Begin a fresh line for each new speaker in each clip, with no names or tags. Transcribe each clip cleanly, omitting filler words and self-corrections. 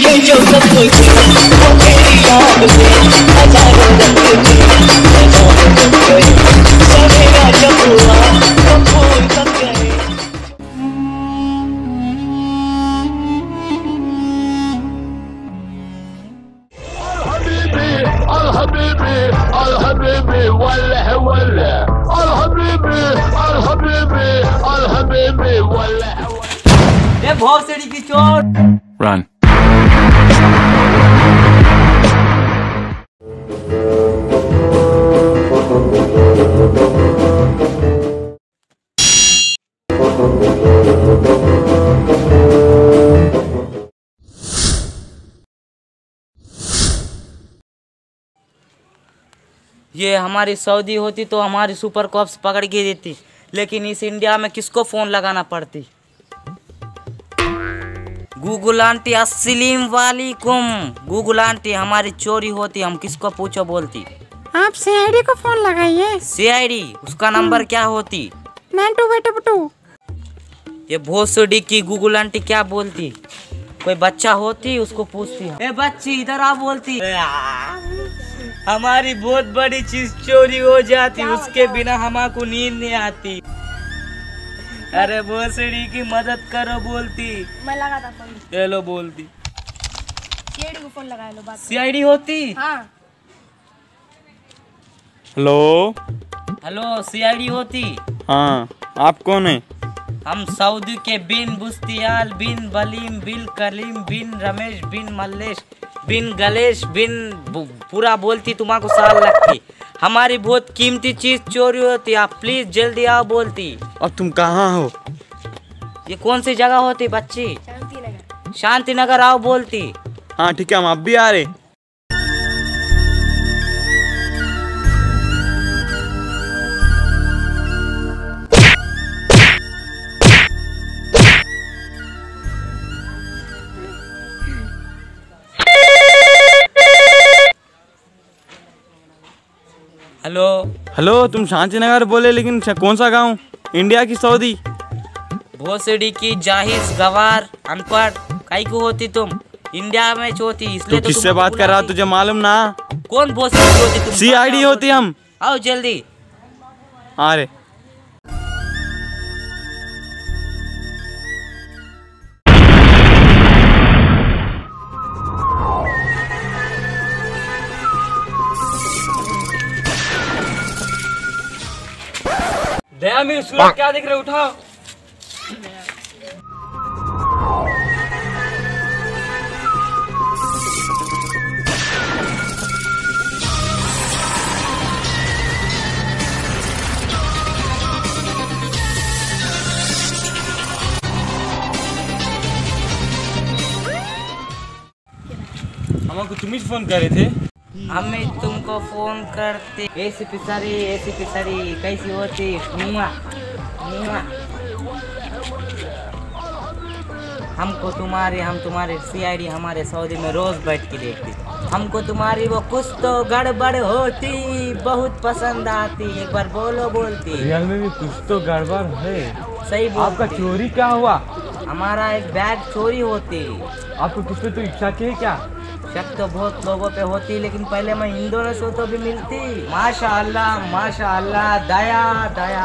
ये जो सब कुछ वो तेरी याद में हजारों रंग थे, हजारों बन गए, सवेरा जब हुआ तो फूल बन गए।
الحبيبي ولا ولا الحبيبي ولا
ये भोसड़ी की चोट।
Run.
ये हमारी सऊदी होती तो हमारी सुपर कॉप्स पकड़ के देती, लेकिन इस इंडिया में किसको फोन लगाना पड़ती। गूगल आंटी अस्सलाम वालेकुम। गूगल आंटी हमारी चोरी होती, हम किसको पूछो बोलती।
आप सीआईडी को फोन लगाइए।
सीआईडी उसका नंबर क्या होती?
9282।
ये भोसड़ी की गूगल आंटी क्या बोलती? कोई बच्चा होती उसको पूछती, ए बच्ची इधर आ बोलती। हमारी बहुत बड़ी चीज चोरी हो जाती, उसके बिना हमको नींद नहीं आती। अरे भोसड़ी की मदद करो बोलती।
मैं लगाता फोन।
चलो बोलती।
सीआईडी को फोन लगा लो। बात
सीआईडी होती।
हाँ।
हेलो।
हेलो सीआईडी होती।
हाँ, आप कौन है?
हम सऊदी के बिन बुस्तियाल बिन बलीम बिन कलीम बिन रमेश बिन मल्लेश बिन गलेश बिन पूरा बोलती, तुम्हारा साल लगती। हमारी बहुत कीमती चीज चोरी होती, आप प्लीज जल्दी आओ बोलती।
अब तुम कहाँ हो?
ये कौन सी जगह होती बच्ची?
शांतिनगर।
शांतिनगर आओ बोलती।
हाँ ठीक है, हम अब भी आ रहे।
हेलो।
हेलो, तुम शांतिनगर बोले, लेकिन कौन सा गांव? इंडिया की सऊदी?
भोसड़ी की जाहिज गवार अनपढ़ काई को होती तुम? इंडिया में होती इसलिए
तू किससे बात कर रहा, तुझे मालूम ना?
कौन भोसड़ी होती तुम?
सीआईडी होती हम।
आओ जल्दी।
आ रहे।
दया मेरी सूरत क्या दिख रहे, उठाओ।
हमको तुम ही फोन कर रहे थे।
हमें तुमको फोन करते। ऐसी पिसारी कैसी होती? मुआ, मुआ। हम तुम्हारे सीआईडी हमारे सऊदी में रोज बैठ के देखती। हमको तुम्हारी वो कुछ तो गड़बड़ होती, बहुत पसंद आती। एक बार बोलो बोलती।
रियल में भी कुछ तो गड़बड़ है।
सही बोलती।
आपका चोरी क्या हुआ?
हमारा एक बैग चोरी होती।
आपको किस पे तो इच्छा की है क्या?
शक तो बहुत लोगों पे होती, लेकिन पहले मैं इंडोनेशिया तो भी मिलती। माशाअल्लाह दया दया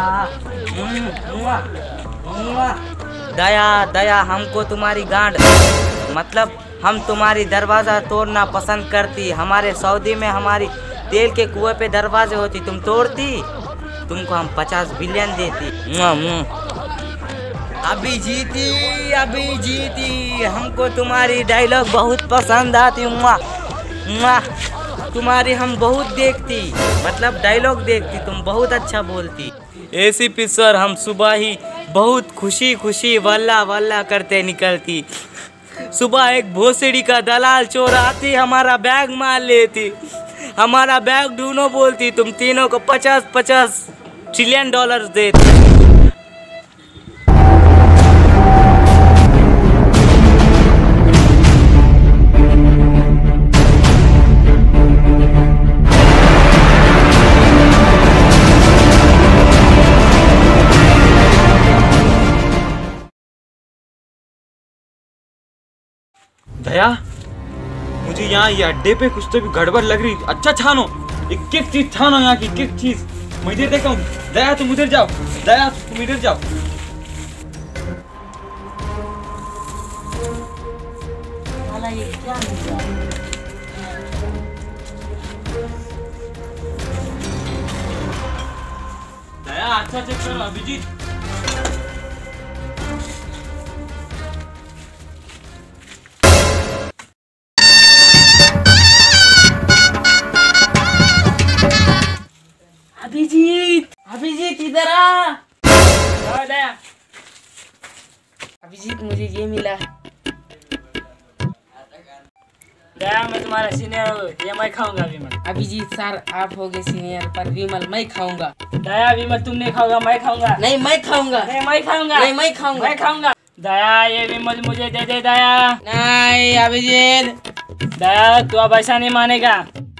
दया दया। हमको तुम्हारी गांड मतलब हम तुम्हारी दरवाजा तोड़ना पसंद करती। हमारे सऊदी में हमारी तेल के कुएं पे दरवाजे होती, तुम तोड़ती, तुमको हम 50 बिलियन देती। अभी जीती। हमको तुम्हारी डायलॉग बहुत पसंद आती। तुम्हारी हम बहुत देखती, मतलब डायलॉग देखती, तुम बहुत अच्छा बोलती। एसीपी सर, हम सुबह ही बहुत खुशी वल्ला वल्ला करते निकलती। सुबह एक भोसड़ी का दलाल चोर आती, हमारा बैग मार लेती, हमारा बैग ढूंढो बोलती, तुम तीनों को 50 ट्रिलियन डॉलर देती।
दया, मुझे यहाँ ये अड्डे पे कुछ तो भी गड़बड़ लग रही। अच्छा छानो, एक एक चीज छानो यहाँ की, एक एक चीज। मैं इधर देखा हूँ। दया तुम उधर जाओ, दया तुम इधर जाओ।
ये क्या मिल रहा है?
दया अच्छा चेक करो अभिजीत।
अभिजीत, अभिजीत इधर आ। दया, अभिजीत मुझे ये मिला।
दया मैं तुम्हारा सीनियर हूँ, ये मैं खाऊंगा विमल।
अभिजीत सर आप हो गए सीनियर, पर विमल मैं खाऊंगा।
दया विमल तुम नहीं खाओगा, मैं खाऊंगा।
नहीं मैं खाऊंगा।
नहीं मैं खाऊंगा।
नहीं मैं खाऊंगा।
मैं खाऊंगा। दया ये विमल मुझे दे दे दया।
नहीं अभिजीत।
दया तू अब ऐसा नहीं मानेगा।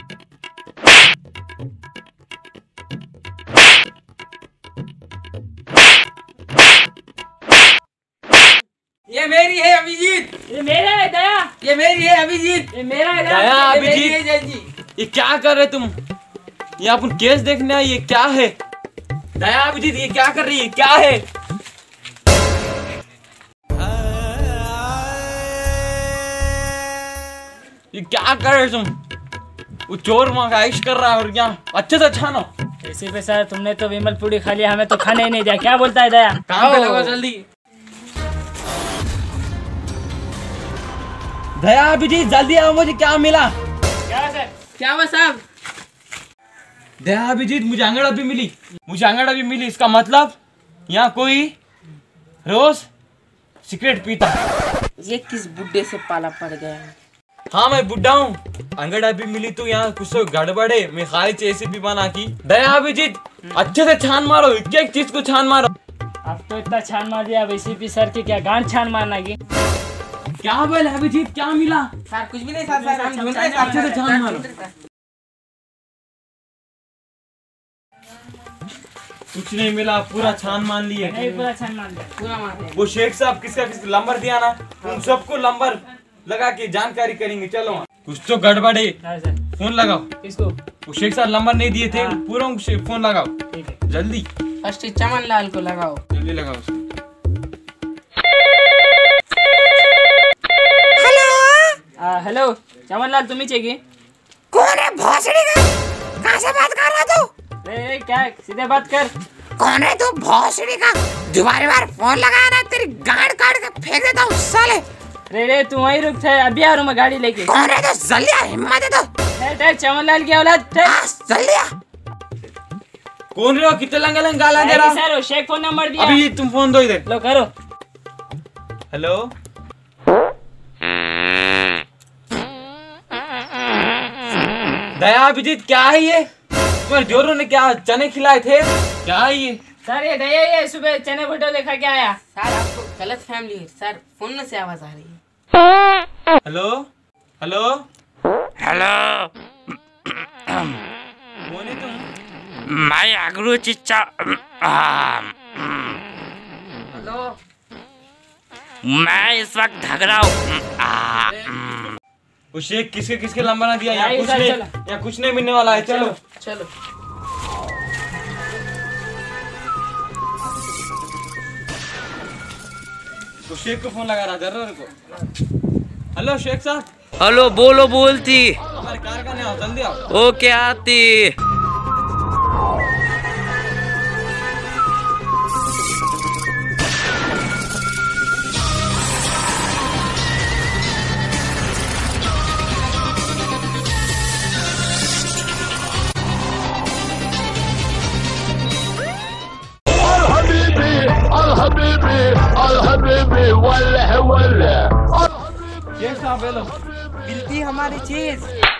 ये मेरी है अभिजीत।
ये मेरा है दया।
ये मेरी है अभिजीत।
ये मेरा है
दया
ये मेरी है
अभिजीत,
जी।
ये क्या कर रहे तुम? ये अपन केस देखने आए, ये क्या है? दया अभिजीत ये क्या कर रही है, क्या है? ये क्या कर रहे तुम? वो चोर मंगाइश कर रहा है और क्या अच्छे से छानो।
इसी पे सर तुमने तो विमल पूरी खा लिया, हमें तो खाने ही नहीं दिया। क्या बोलता है दया?
काम पे लगो जल्दी। दया अभिजीत जल्दी आओ, मुझे क्या मिला?
क्या सर?
क्या हुआ साहब?
दया अभिजीत मुझे अंगड़ा भी मिली, मुझे अंगड़ा भी मिली। इसका मतलब यहाँ कोई रोज सिगरेट पीता।
ये किस बुड्ढे से पाला पड़ गया है?
हाँ मैं बुढ़ा हूँ। अंगड़ा भी मिली तो यहाँ कुछ तो गड़बड़ है। मैं खाली चेसी भी बना की। दया अभिजीत अच्छे से छान मारो, एक एक चीज को छान मारो।
अब तो इतना छान मार दिया, अब ACP सर की क्या गांड छान मारना की?
क्या बोले अभिजीत, क्या मिला?
सर कुछ भी नहीं सर, सर हम ढूंढ रहे हैं,
अच्छे से छान मारो। कुछ नहीं मिला, पूरा छान मान लिए।
नहीं पूरा छान मार दिया।
पूरा मार दे।
वो शेख साहब किसका नंबर दिया ना, उन सबको नंबर लगा के जानकारी करेंगे। चलो कुछ तो गड़बड़ है,
हाँ सर।
फोन लगाओ।
किसको?
वो शेख साहब नंबर नहीं दिए थे,
हाँ।
पूरा फोन लगाओ
ठीक है।
जल्दी,
फर्स्ट चमन लाल को लगाओ।
जल्दी लगाओ उसको।
हेलो चमन लाल तुम ही चाहिए?
कौन है भोसड़ी का? कहाँ से बात कर रहा तू?
अरे क्या सीधे बात कर।
कौन है तू भोसड़ी का? दोबारा बार फोन लगाया ना तेरी गांड काट के फेंक देता हूँ साले।
रे तू वहीं रुक थे, अभी आ रहा हूँ मैं गाड़ी लेके।
कौन है तो जल्दी आ, हिम्मत है तो।
ठहर चमन लाल की औलाद ठहर।
हाँ, जल्दी आ।
कौन रहे हो? कितने लंगा लंग गाला दे रहा?
सर वो शेख फोन नंबर दिया।
अभी तुम फोन दो इधर।
लो करो।
हेलो दया अभिजीत क्या है ये? तुम्हारे जोरों ने क्या चने खिलाए थे? क्या है ये?
सर ये दया ये सुबह चने भुट्टे लेखा के आया।
सर आपको गलत फैमिली है सर, फोन में से आवाज आ रही है।
हेलो हेलो
हेलो
कौन है तुम?
मैं अगरू चिच्चा
हेलो
मैं इस वक्त थक रहा हूँ।
वो शेख किसके किसके नंबर ना दिया? यहाँ
नहीं,
कुछ
सर,
नहीं,
चलो।
यहाँ कुछ नहीं मिलने वाला है। चलो
चलो।
वो शेख को फोन लगा रहा जरा को। हेलो शेख साहब,
हेलो बोलो बोलती।
हमारे कार का नहीं आओ, जल्दी आओ।
ओके आती।
الحبيبي ولا ولا
शेख साहब हेलो।
मिलती हमारी चीज।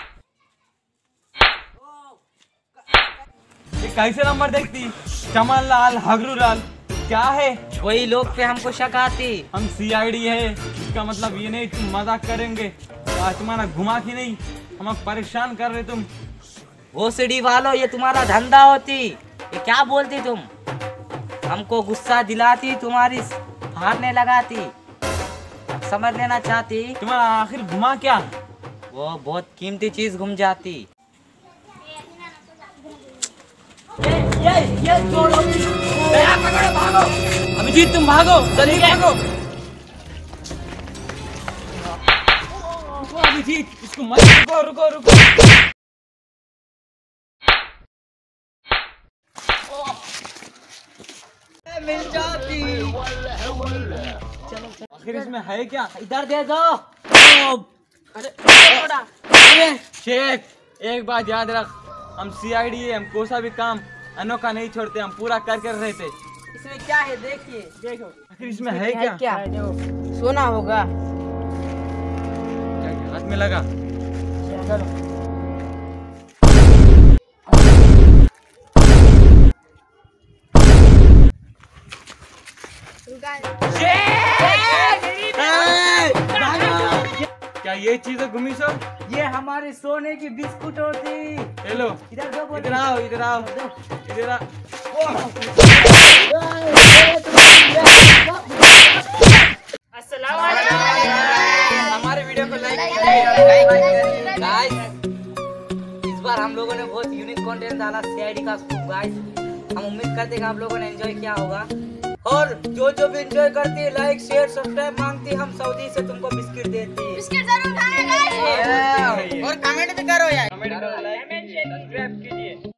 ये कैसे नंबर देखती? चमन लाल हगरू लाल क्या है?
वही लोग पे हमको शक आती।
हम CID है, इसका मतलब ये नहीं तुम मजाक करेंगे। आज तुम्हारा घुमा की नहीं, हम परेशान कर रहे तुम।
भोसड़ी वालों ये तुम्हारा धंधा होती। ये क्या बोलती तुम? हमको गुस्सा दिलाती, तुम्हारी हारने लगाती। समझ लेना चाहती।
तुम्हारा आखिर घुमा क्या?
वो बहुत कीमती चीज घूम जाती।
अभिजीत तुम भागो, जल्दी भागो। रुको अभिजीत, इसको मत, रुको रुको रुको।
मिल जाती।
आखिर इसमें है क्या?
इधर दे दो।
शेख, एक बात याद रख, हम CID है, हम कोई सा भी काम अनोखा नहीं छोड़ते, हम पूरा कर कर रहे थे।
इसमें क्या है देखिए, देखो।
आखिर इसमें है क्या?
क्या सोना होगा।
क्या हाथ में लगा? क्या ये चीजें घूमी सर?
ये हमारे सोने की बिस्कुट होती।
हेलो,
इधर दो, बोलो।
इधर आओ, इधर आओ, इधर आओ।
हमारे वीडियो को लाइक गाइस। इस बार हम लोगों ने बहुत यूनिक कंटेंट डाला CID का स्कूप गाइस। हम उम्मीद करते हैं कि आप लोगों ने एंजॉय किया होगा, और जो जो भी एंजॉय करती है लाइक शेयर सब्सक्राइब मांगती है, हम सऊदी से तुमको बिस्किट देती है।
बिस्किट जरूर खाना गाइस
और कमेंट भी करो यार।
कमेंट करो, लाइक कीजिए, सब्सक्राइब कीजिए।